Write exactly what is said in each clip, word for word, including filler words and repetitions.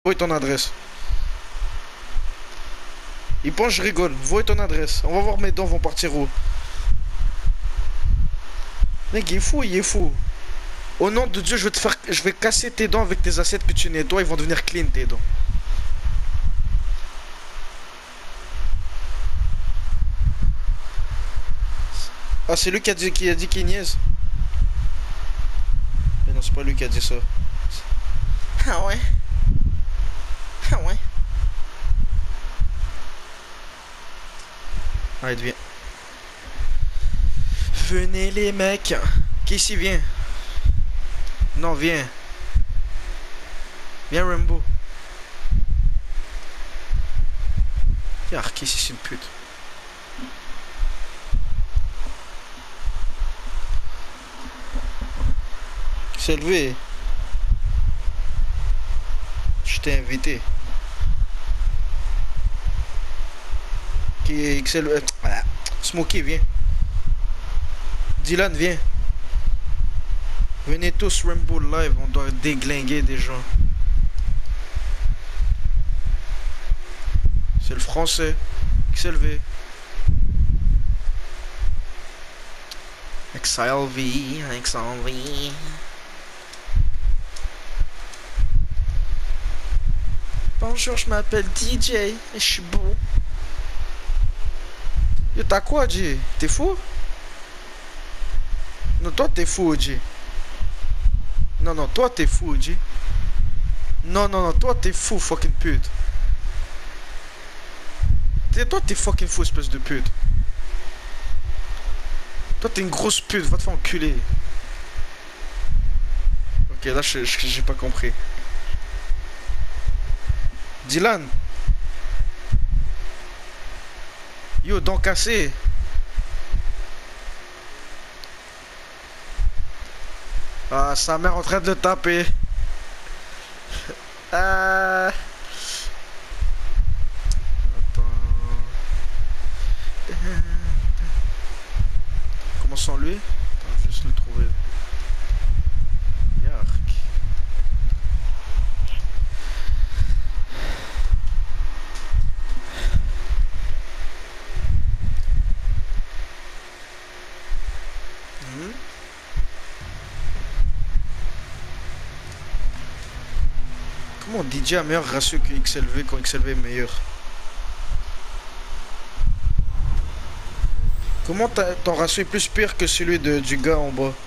Où est ton adresse? Il pense que je rigole. Où est ton adresse? On va voir mes dents vont partir où. Mec, il est fou, il est fou. Au nom de Dieu, je vais te faire... Je vais casser tes dents avec tes assiettes que tu nettoies. Ils vont devenir clean, tes dents. Ah, c'est lui qui a dit qui a dit qu'il niaise. Mais non, c'est pas lui qui a dit ça. Ah ouais. Ah ouais. Allez, viens. Venez les mecs. Qui ici vient? Non, viens. Viens Rambo. Viens, qui ici c'est une pute. C'est levé. Je t'ai invité. Qui est X L V. Voilà. Smokey, viens. Dylan, viens. Venez tous Rainbow Live, on doit déglinguer des gens. C'est le français. X L V. X L V, X L V. Bonjour, je m'appelle D J et je suis beau. Yo, t'as quoi, J? T'es fou? Non, toi t'es fou, J. Non, non, toi t'es fou, J. Non, non, non, toi t'es fou, fucking pute. T'es, toi t'es fucking fou, espèce de pute. Toi t'es une grosse pute, va te faire enculer. Ok, là j'ai pas compris. Dylan. Yo, dents cassées. Ah, sa mère en train de le taper. euh... Attends. Comment sans lui? Attends, je vais juste le trouver. Yark. Hmm? Comment D J a meilleur ratio que X L V quand X L V est meilleur? Comment ton ratio est plus pire que celui de, du gars en bas?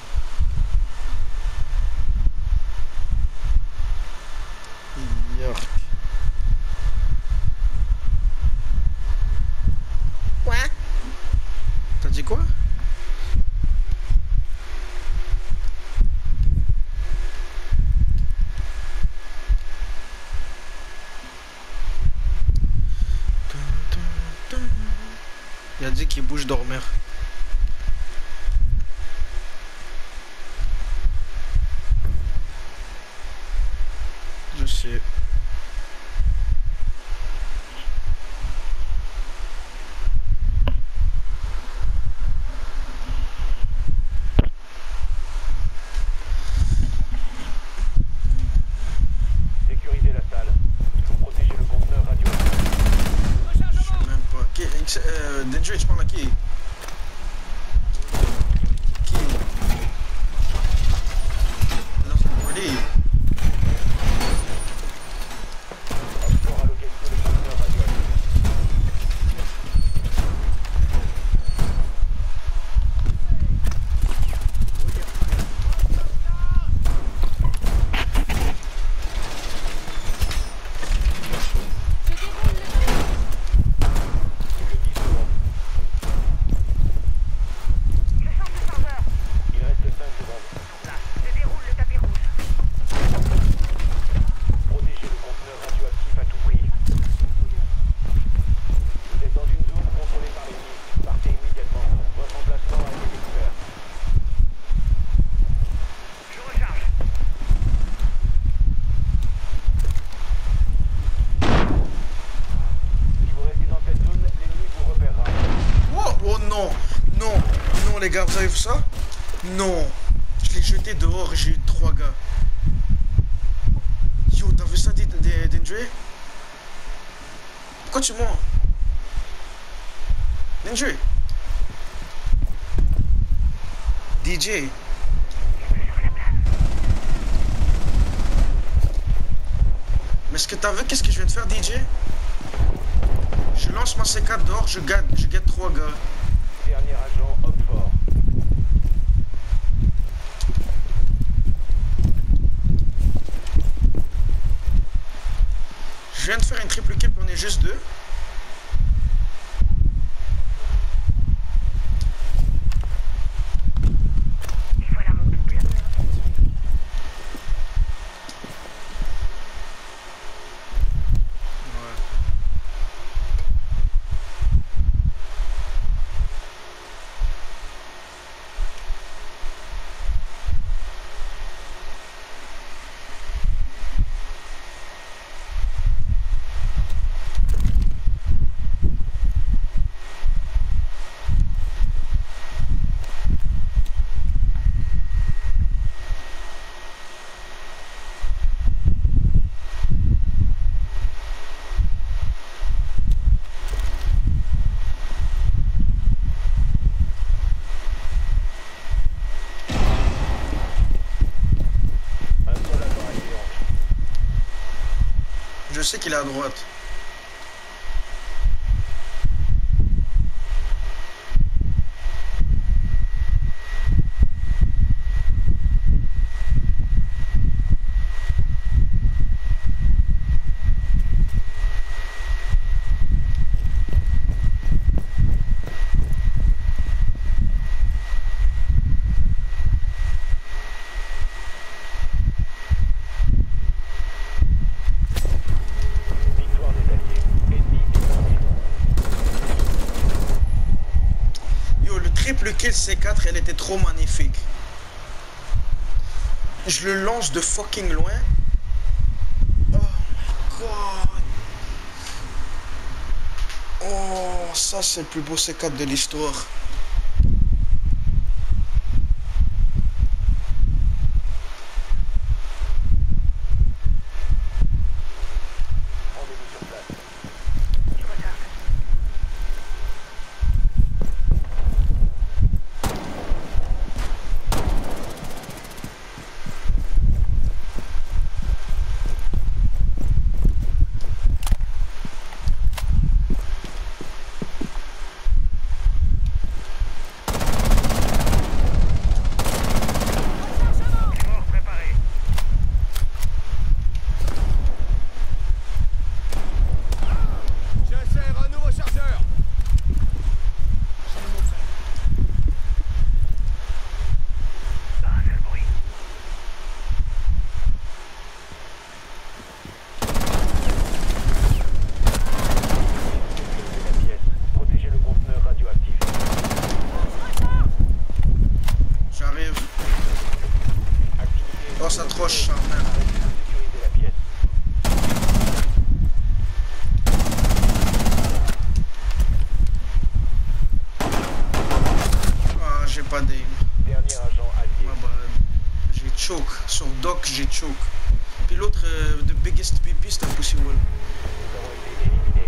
Yark. Quoi? T'as dit quoi? Il a dit qu'il bouge dormir. Je sais. Sécurisez la salle. Il faut protéger le conteneur radioactif. Je sais même pas. Qui, euh, Danger, tu parles à qui? Qui? Lance le party. Offshore a localisé le conteneur radioactif. Il reste cinq secondes. Là, je déroule le tapis rouge. Protégez le conteneur radioactif à tout prix. Vous êtes dans une zone contrôlée par l'ennemi. Partez immédiatement. Votre emplacement a été découvert. Je recharge. Si vous restez dans cette zone, l'ennemi vous repérera. Oh, oh non, non, non les gars, vous avez vu ça? Non, je l'ai jeté dehors et j'ai eu trois gars. Yo, t'as vu ça des, des Dindre? Pourquoi tu mens? Dindre? D J? Mais est-ce que t'as vu qu'est-ce que je viens de faire, D J? Je lance ma C quatre dehors, je gagne, je gagne trois gars. Dernier agent, homme fort. Je viens de faire une triple kill, on est juste deux. Et voilà mon double. Je sais qu'il est à droite. Le kill C quatre, elle était trop magnifique. Je le lance de fucking loin. Oh my god. Oh, ça c'est le plus beau C quatre de l'histoire. Ça troche, ça, merde. Ah, j'ai pas d'aim. Dernier agent allié. Ma bad. J'ai choke. Sur Doc, j'ai choke. Puis l'autre, euh, the biggest P P, c'est impossible. Nous avons été éliminés.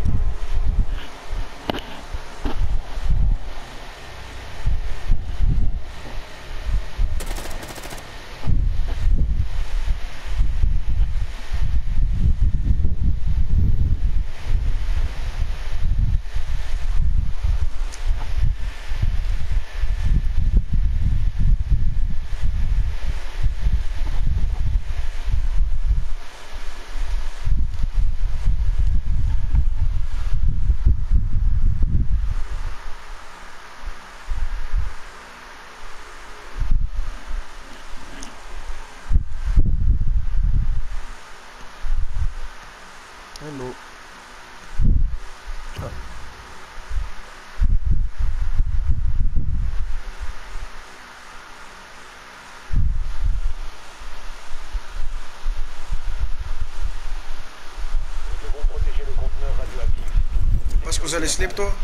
Hello. Ah. Nous devons protéger le conteneur radioactif. Parce que vous allez slip, toi?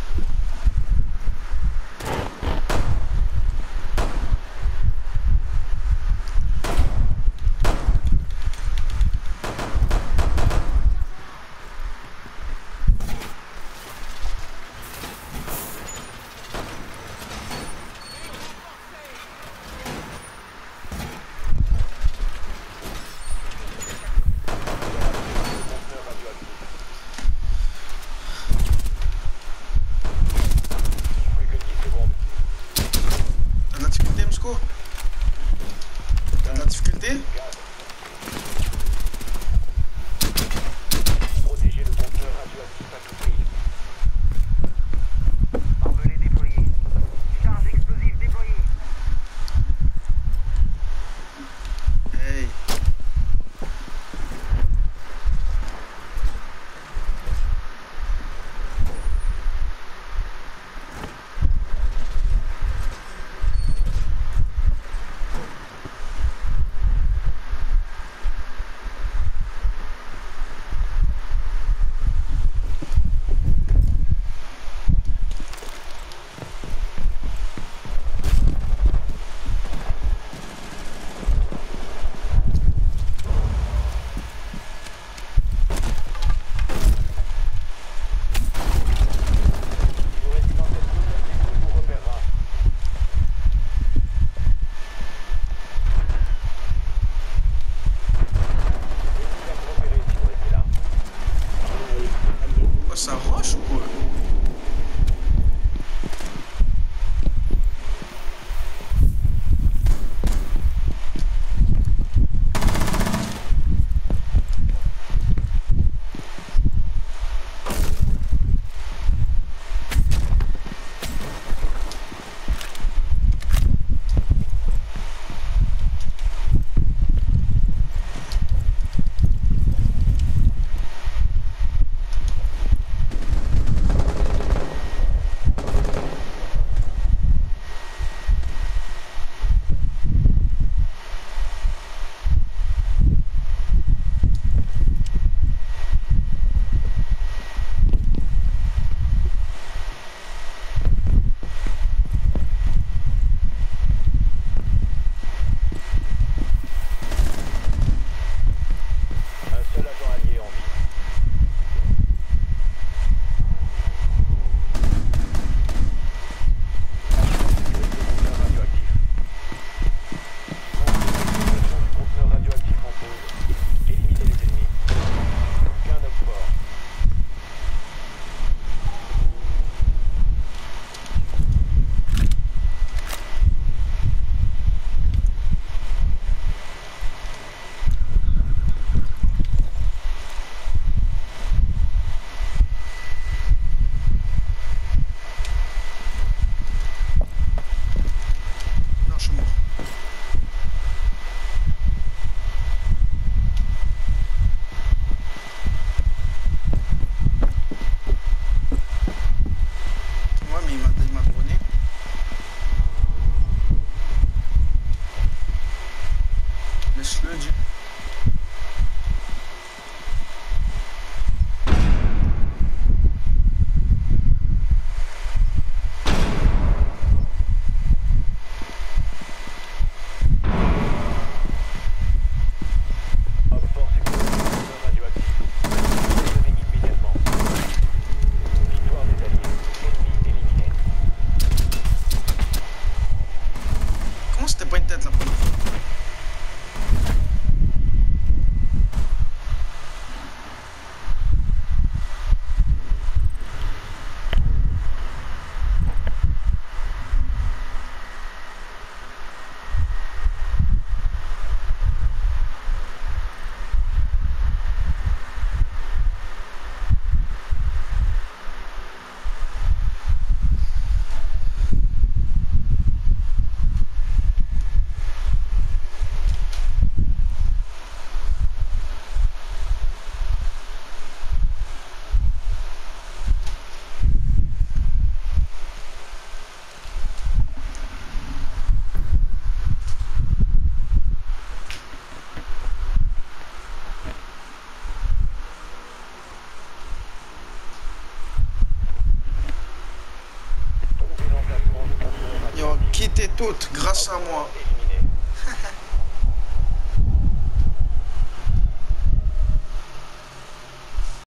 toutes grâce à moi.